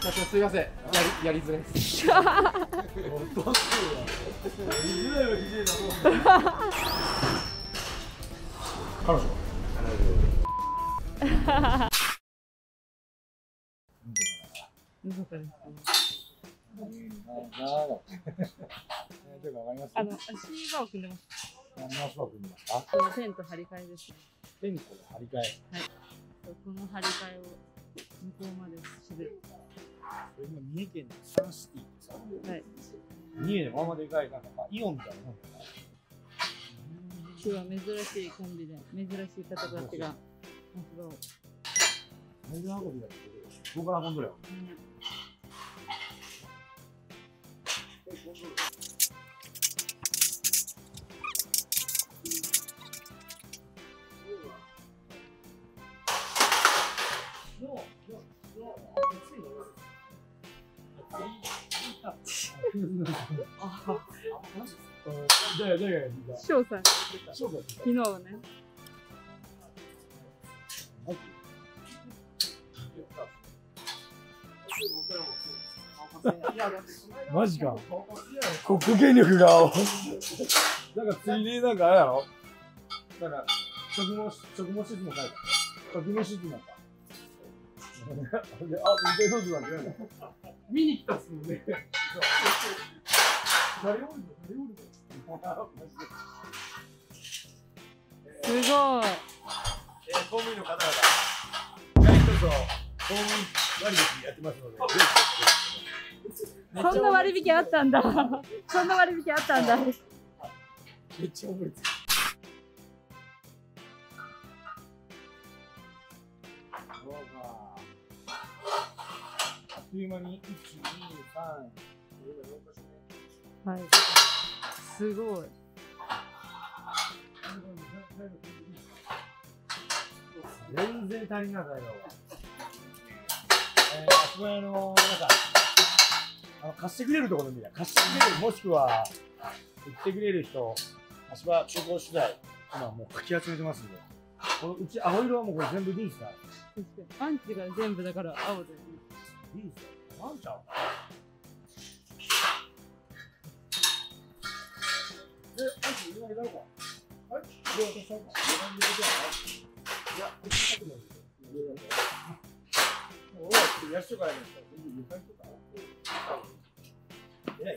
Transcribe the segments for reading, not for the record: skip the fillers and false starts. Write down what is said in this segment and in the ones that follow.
社長すいません、やりづらいです。彼女。 足場を組んでます。 何の足場を組んでますか？ テント張り替えですね。 テントの張り替え。 はい。この張り替えを向こうまでする。 今三重県のサンシティってさ、はい。三重でままでかいなんかイオンみたいなもんだな。 今日は珍しいコンビで珍しい方たちが松葉を。 水運びだってどこから運んどるよ。 翔さん、昨日ね。 マジか。国家権力が。なんかついでなんかあれやろ。なんか職務質問書いた。職務質問か。見てどうぞなんて。見に来たっすもんね。誰おるの？ すごい。 公務員の方々。はい、どうぞ。公務員割引やってますので。 そんな割引あったんだ。そんな割引あったんだ。 めっちゃ覚えてる。あっという間に1、2、3、 はい。すごい。 全然足りなかったよ。あそこになんか貸してくれるところで見た。貸してくれる、もしくは売ってくれる人、足場旅行取材、今もうかき集めてますんで。このうち青色はもうこれ全部リースだ。 アンチが全部だから青で。 リースだ。ワンちゃん。アンチ今いらんか。はい。で渡したんか。いや、こっち書くのに。俺はって安とかやるんですか。全部床にとか。えらい。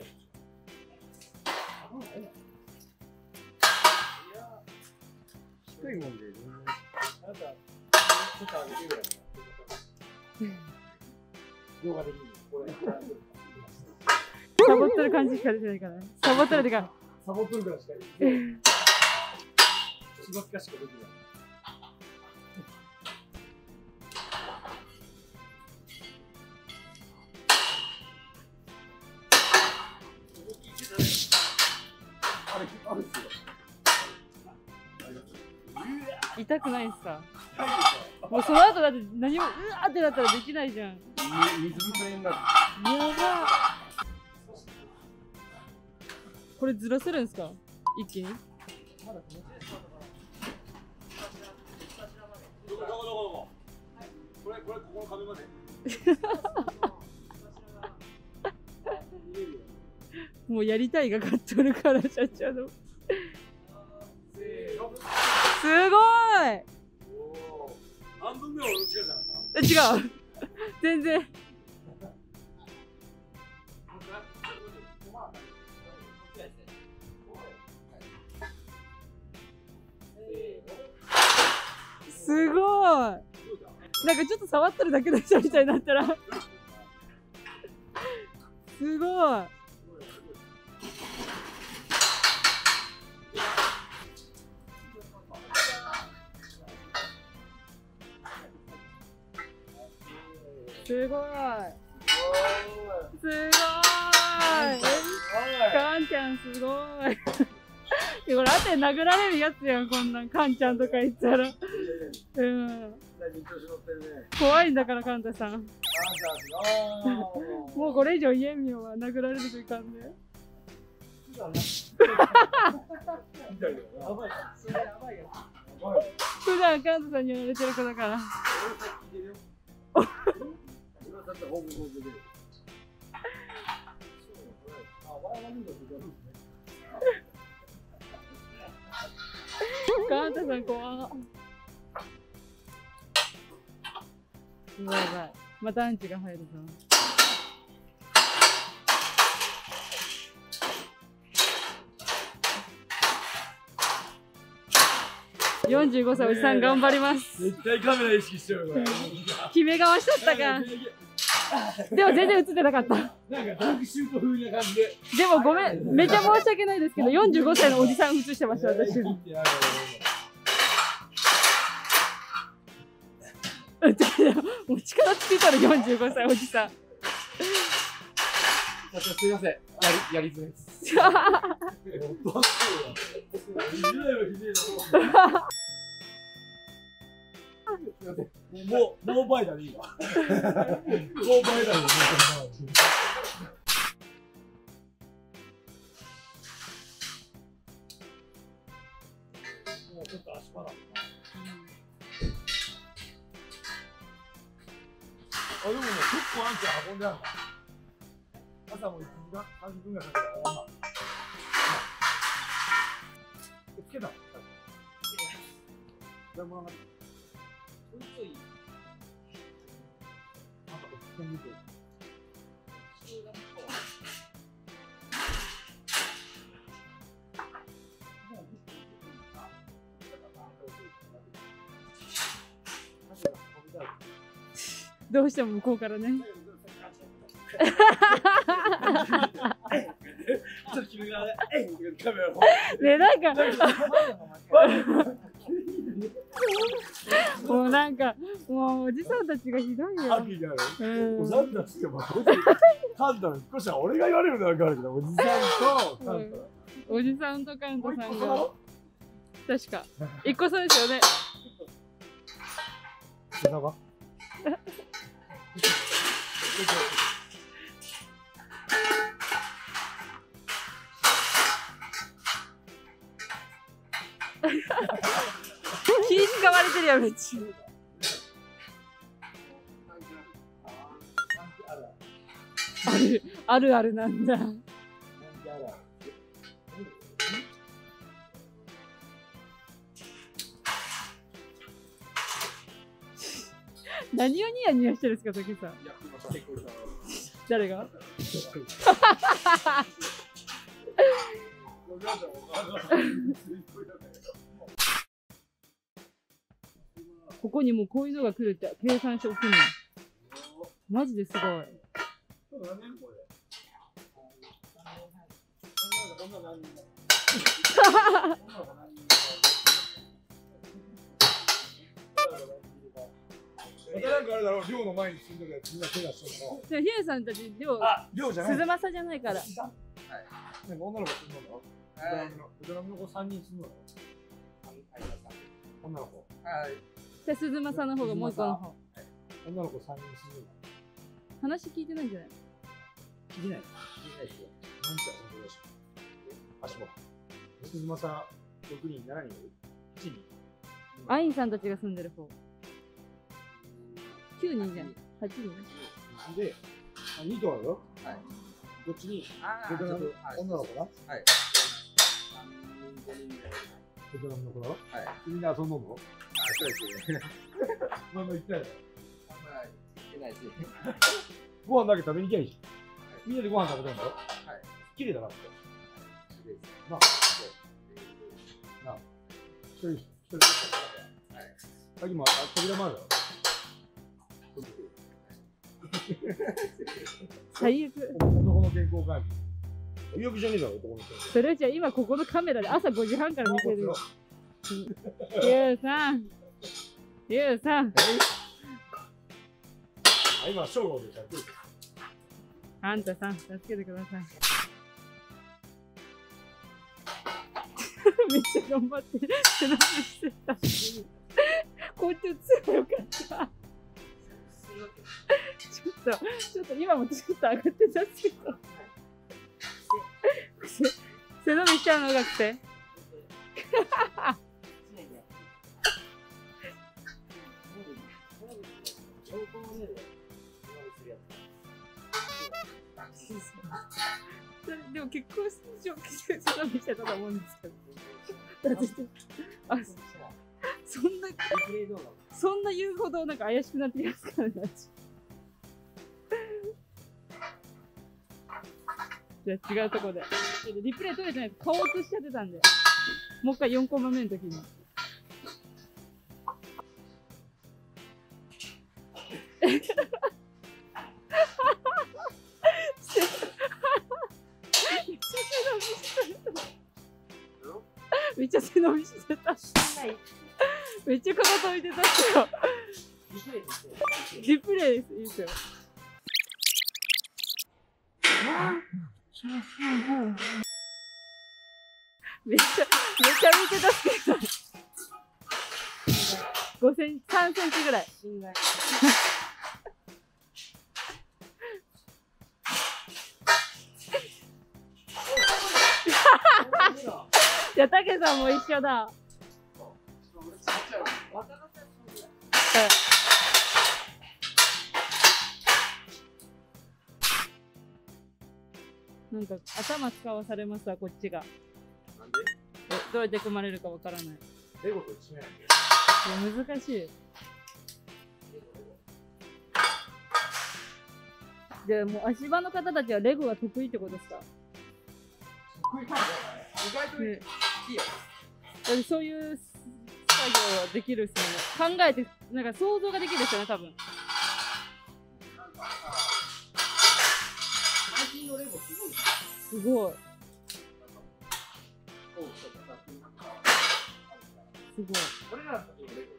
低いもんで、あなた、ちょっと上げてるやん。動画的に。これ。 サボってる感じしか出てないから。サボってるってか。 サボってるからしか言えない。しばっかしかできない。 痛くないですか？もうその後だって何もうわーってなったらできないじゃん。 水ぶくれになる。 やば。これずらせるんですか？一気に？ どここれここの壁まで。 もうやりたいが勝っとるから社長の。すごい。 半分ぐらい俺の力じゃないか。 違う。全然。すごい。なんかちょっと触ってるだけの人みたいになったら。すごい。すごい。すごい。カンちゃんすごい。これあとで殴られるやつやん、こんなんカンちゃんとか言ったら。うん。怖いんだからカンタさん。もうこれ以上言えんみよは殴られるといかんで。普段カンタさんにやられてる子だから。 カンタさん怖っ。やばいやばい。またアンチが入るぞ。45歳おじさん頑張ります。 絶対カメラ意識してるよ。 決め顔しちゃったか。でも全然映ってなかった。 なんかダンクシュート風な感じで。 でもごめん、めっちゃ申し訳ないですけど、45歳のおじさん映してました、私。もう力ついたら45歳おじさん。 すいません、やりづらいです。もうノーバイダーでいいわ。ノーバイダーでもうちょっと足場だもんな。あ、でもね、結構アンチ運んであるんだ。朝も1時間、30分ぐらいかけて終わんな。つけたの？これもなんか、ちょいちょい、なんか突然見てる。 どうしても向こうからね。ね、なんかもうなんかもうおじさんたちがひどいよ。 おじさんたちってもカンタの少しは俺が言われるのは分かるけど、おじさんとカンタ、 おじさんとカンタさんが確か一個差ですよね。気使われてるやんめっちゃ。あるあるなんだ。何をニヤニヤしてるんですか、竹さん。誰が？ここにもこういうのが来るって計算しておくの。マジですごい。 なんかあれだろう、寮の前に住んでるやつみんな手出してるの。 でもヒデさんたち寮じゃない。 鈴正じゃないから。 はい。なんか女の子住んでるの？ベトナムの子3人住んでるの？女の子。はい。 で鈴正の方がもう一個の方。 女の子3人住んでるの？ 話聞いてないんじゃない？ 聞いてない。聞いてないですよ。なんちゃうの？足も。鈴正6人、7人、7人。 アインさんたちが住んでる方。9人じゃん。8人。 で、2棟あるよ。はい。こっちに、ベトナム女の子だ。はい。ベトナムの子だろ。はい。みんな遊んどんの？そうですね。まあ行ったよ。行ってないし。ご飯だけ食べに行きゃいいじゃん。みんなでご飯食べたんだろ。はい。綺麗だなって。なあ。なあ。一人。はい。さっきも扉もあるだろ。 最悪。 男の健康管理。最悪じゃねえだろ、男の健康。 それじゃ今ここのカメラで朝5時半から見てるよ。ゆうさん。ゆうさん。 今、正午でしょ。 あんたさん、助けてください。めっちゃ頑張って背伸びしてた。こっち映ればよかった。ちょっと今もちょっと上がってたけど背伸びしちゃうのがくてでも結婚式場見せたと思うんですけど。あ、そんな言うほどなんか怪しくなってきますからね。じゃあ違うとこで。リプレイ取れてないと顔映しちゃってたんで。もう一回4コマ目の時に。めっちゃ背伸びしてた。めっちゃかかと置いてたっすよ。リプレイです。いいですよ。めっちゃ見てたっすけど。3センチぐらい。いや、たけさんも一緒だ。なんか頭使わされますわ、こっちが。なんで？どうやって組まれるかわからない。 レゴと一緒やんけ。 いや、難しい。でもう足場の方たちはレゴが得意ってことですか？ 得意なんじゃない？意外といいよ。 そういう作業はできるっすよね。考えて、なんか想像ができるっすよね、多分。 最近のレゴすごい。 すごい。すごい。 これらの時のレゴ。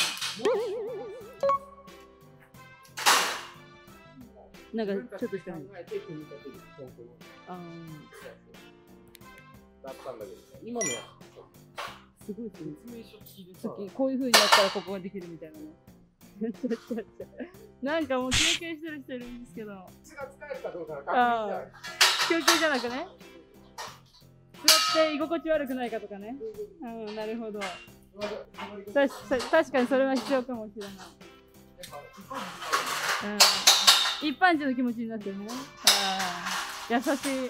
なんかちょっとしただったんだけど、今のやすごいですね。さっきこういう風にやったらここができるみたいなね。なんかもう休憩してる人いるんですけど。休憩じゃなくね。座って居心地悪くないかとかね。うん、なるほど。確かにそれは必要かもしれない。一般人の気持ちになってるね。優しい。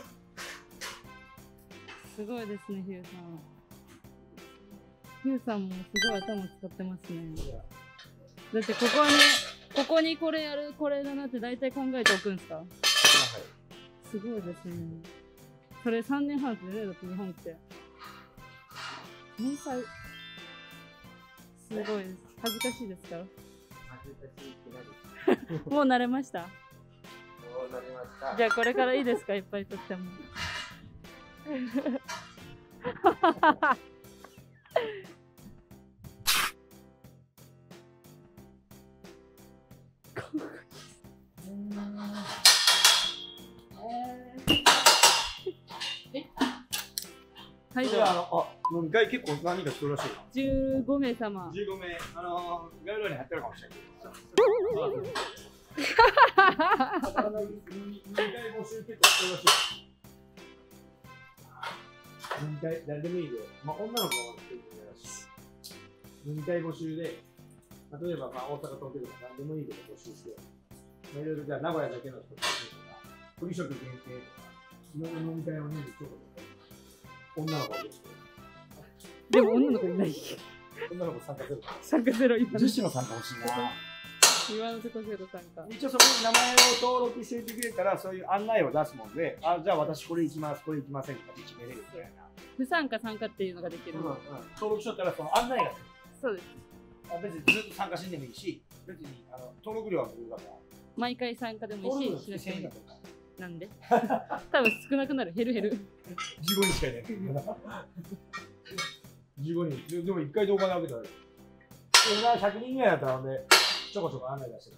すごいですね、ヒューさん。ヒューさんもすごい頭使ってますね。だってここにこれやる、これだなって大体考えておくんですか？すごいですね。それ3年半ってね、だって日本って。天才。すごいです。恥ずかしいですか？もう慣れました。じゃあこれからいいですか？いっぱい撮っても。はい、どうぞ。 飲み会結構何人か来るらしいな。 15名様。 15名、概要欄に貼ってるかもしれないけど。飲み会募集結構してるらしい。飲み会、誰でもいいで、まあ、女の子が来てるらしい。飲み会募集で、例えば、まあ、大阪、東京とか何でもいいけど募集して、まあ、いろいろじゃあ名古屋だけの人とか、栗食限定とか、いろんな飲み会をね、ちょっと女の子ができて。 でも女の子いない。 女の子参加する。 参加ゼロ、今。 女子の参加欲しいな。 今のところゼロ参加。 一応そこに名前を登録しておいてくれたら、そういう案内を出すもんで、じゃあ私これ行きます、これ行きませんとか決めれるみたいな。 不参加参加っていうのができる。 登録しとったらその案内がそうです。 別にずっと参加しんでもいいし、別に登録料は無料だから。 毎回参加でもいいし、しなくてもいい。 だとか。 なんで多分少なくなる、減る。 15人しかいない。15人。でも1回動画で開けたら、100人ぐらいだったらで、ちょこちょこ案内出してる。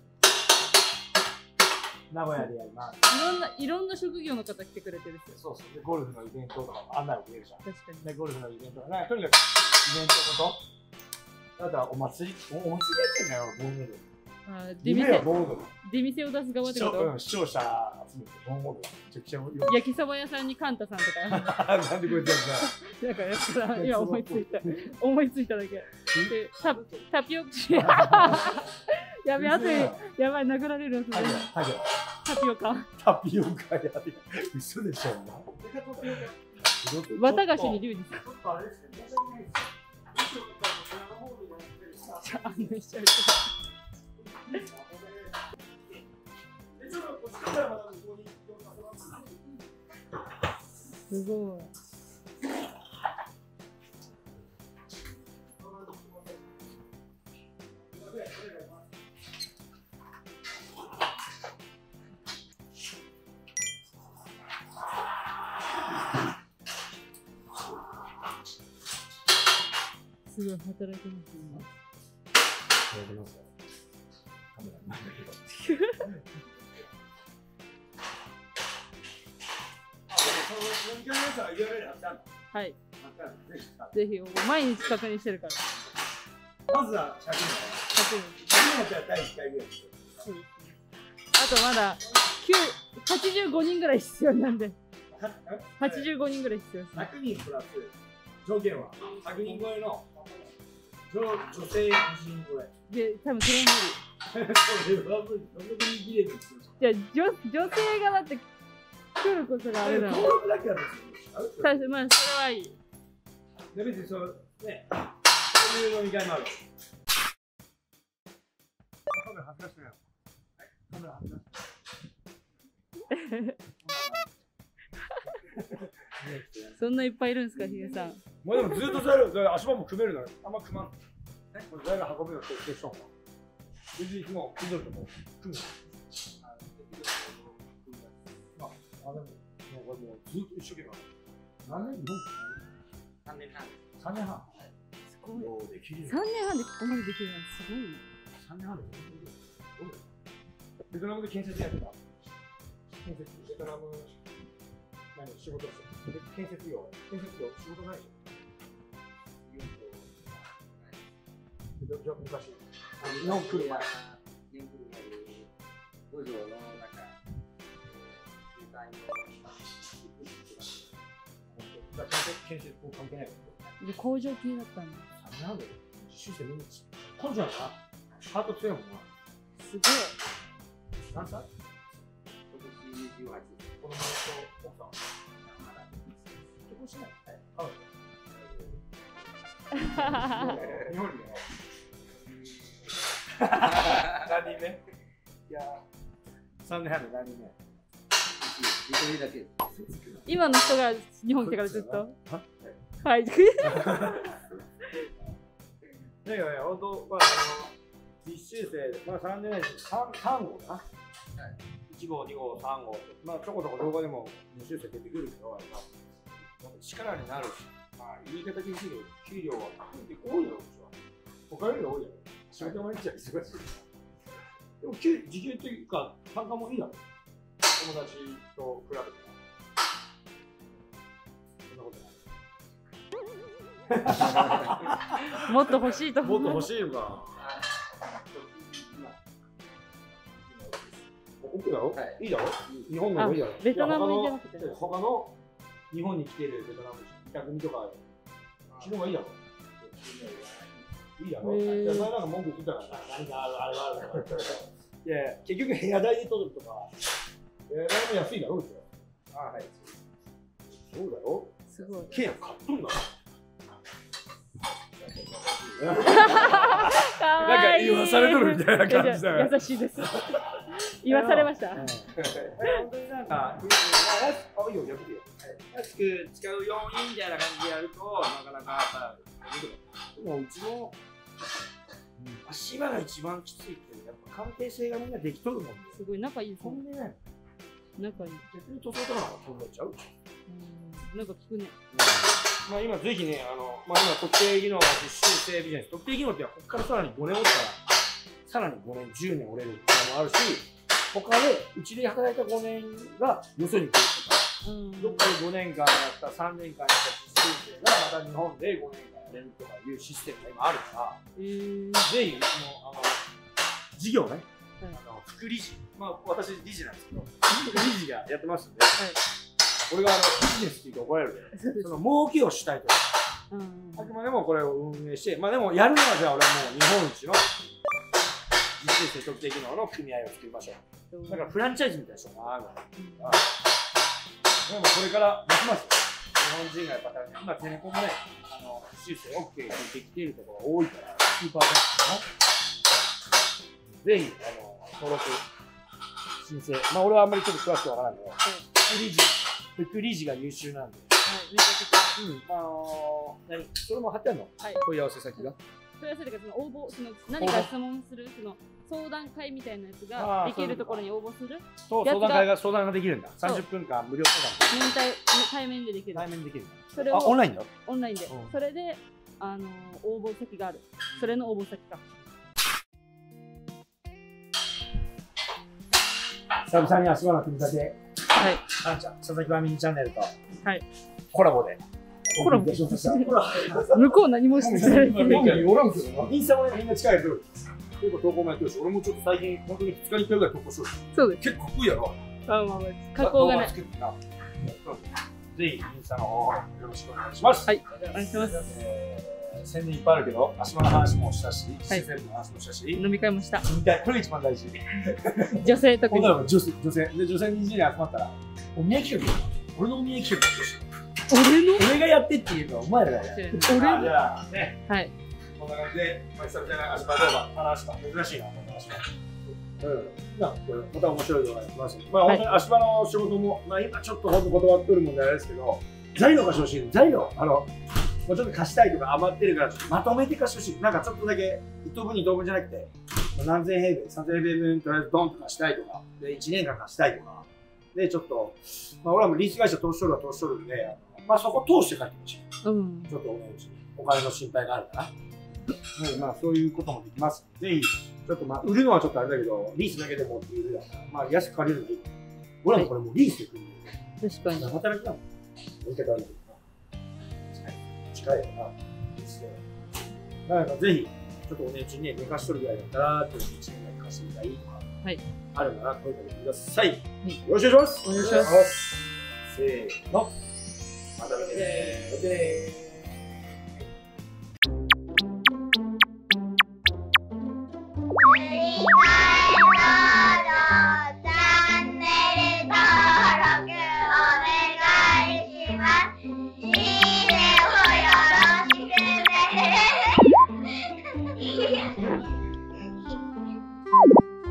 名古屋でやります。 いろんな職業の方来てくれてるんですよ。 そう。で、ゴルフのイベントとかも案内をくれるじゃん。 確かに。 で、ゴルフのイベントとか、とにかくイベントと、あとはお祭りやってんだよ、盆踊り。出店を出す側ってこと？ 視聴者集めて盆踊り。めちゃくちゃ焼きそば屋さんにカンタさんとか。 なんでこいつやったなんかやったら、今思いついただけ。タピオカやべ、あとやばい、殴られる。 タピオカ。 タピオカやべ。嘘でしょ。 綿菓子に龍二さん。 ちょっとあれですね。申し訳ないです。 案内しちゃう。すごい。すごい働いてますね。はい。ぜひ毎日確認してるから。 まずは100人。100人第1回ぐらい。 そうですね。あとまだ85人ぐらい必要なんで。85人ぐらい必要です。 100人プラス条件は100人超えの女性2人超え。 で、多分それ無理。じゃあ女性がだって来ることがあるだろう。 登録だけは別に。 最初、まあそれはいい。 で別にそうね、そういう飲み会もある。カメラ恥ずかしくないよ。カメラ恥ずかしくない。 そんないっぱいいるんですか、ヒゲさん。 まあでもずっと材料、足場も組めるのよ。あんま組まん。これ材料運ぶのと一緒。別にもう組んでるとこ組む。あ、でもこれもうずっと一生懸命。何年？3年半。3年半。 すごい。3年半でここまでできるのはすごいね。 3年半でベトナムで建設やってた。建設、ベトナム仕事して建設業仕事ないでしょ。じゃあ昔日本来る前工場の建設関係ないで工場系だったんだ。 なんで実習生みんな根性やな。ハート強いもんな。 すごい。 何歳？今年28。子供と奥さん。結婚しない？日本にね。何人目？いや、3年半で何人目？1人だけ。 今の人が日本来てからずっと。はい。だけどね、本当、まあ、実習生、まあ、3年3号かな。1号、2号、3号、まあ、ちょこちょこ動画でも実習生出てくるけど、力になるし、まあ、言い方厳しいけど、給料は多いよ、他より多いよ。仕事毎日は忙しい。でも、時給っていうか、単価もいいだろ。友達と比べて。そんなことない。 もっと欲しいと思う。 もっと欲しいのか。奥だろ？いいだろ？日本の方がいいだろ？ ベトナムじゃなくて。 他の日本に来てるベトナム人、客組とか、昨日がいいだろ？いいだろ？じゃあ、前なんか文句言ってたから、何かある。いや、結局部屋代で取るとか、部屋代も安いだろうでしょ。はい。そうだよ。 すごい。 ケア買っとんだ。 なんか言わされとるみたいな感じだよ。 優しいです。言わされました。 本当になんか、安く使うようにみたいな感じでやると、なかなかやっぱ、でもうちの足場が一番きついって、やっぱ関係性がみんなできとるもんね。 すごい仲いいですね。仲いい。 逆に塗装とかなんか飛んでちゃう？ なんか聞くね。 まあ今ぜひね、まあ今特定技能が実習生ビジネス、特定技能ってここからさらに5年折ったら、さらに5年、10年折れるっていうのもあるし、他でうちで働いた5年がよそに来るとか、どっかで5年間やった3年間やった実習生がまた日本で5年間やれるとかいうシステムが今あるから、ぜひうちの事業ね、副理事、まあ私理事なんですけど、副理事がやってますんで、俺がビジネスって言うと怒られるけど、その儲けをしたいとか、あくまでもこれを運営して、まあでもやるのはじゃあ俺はもう日本一の実習生特定技能の組合を作りましょう。だからフランチャイズみたいでしょうな。でもこれからますます日本人がやっぱ今テレコもね、実習生 OK できているところが多いから、スーパーベンチかな。ぜひ登録申請。まあ俺はあんまりちょっと詳しくわからないけど、副理事が優秀なんで。 はい、めちゃくちゃ。 それも貼ってあるの？ はい。 問い合わせ先が。 問い合わせというか、応募、何か質問する、相談会みたいなやつができるところに応募する。 そう、相談ができるんだ。30分間無料相談。 対面でできる。 対面できる。 それをオンラインだ。 オンラインで。それで、応募先がある。それの応募先か。 久々に足場の組み立て。 はい。 あんちゃん、佐々木まみにチャンネルと。 はい。 コラボで。 コラボ向こう何もしてない。 おらんけどな。インスタもね、みんな近いやつ。結構投稿もやってるし、俺もちょっと最近、本当に2日に1回ぐらい投稿しよう。 そうです。 結構かっこいいやろ。 加工がね。 ぜひ、インスタの方よろしくお願いします。 はい、お願いします。 宣伝いっぱいあるけど、足場の話もしたし、システムの話もしたし、 飲み会もした。 飲み会、これが一番大事。 女性特に。 女性。で、女性20人集まったら、お見合い企画。俺のお見合い企画。俺がやってっていうのはお前らがやる。じゃあね、 はい。 こんな感じで、久々に足場動画話した。珍しいな、この足場。また面白い動画が来ます。まあ、本当に足場の仕事も、まあ今ちょっと本当断っとるもんであれですけど、材料貸してほしい。材料、もうちょっと貸したいとか余ってるから、ちょっとまとめて貸してほしい。なんかちょっとだけ、1等分2等分じゃなくて、何千平米、3000平米分とりあえずドンと貸したいとか、で、1年間貸したいとか、で、ちょっと、まあ俺はもうリース会社通しとるは通しとるんで、まあそこ通して帰ってほしい。ちょっとお値打ちにお金の心配があるから。まあそういうこともできます。ぜひ、ちょっとまあ売るのはちょっとあれだけど、リースだけでもっていうだったら、まあ安く借りるのがいい。俺らもこれもうリースで組んでる。 確かに。 働きだもん。言い方あるけどな。近いよな。リースで。なんかぜひ、ちょっとお値打ちにね、寝かしとるぐらいだったら、1年ぐらい貸してみたらいいとか、あるなら声かけてください。よろしくお願いします。 お願いします。 せーの。また見てねー。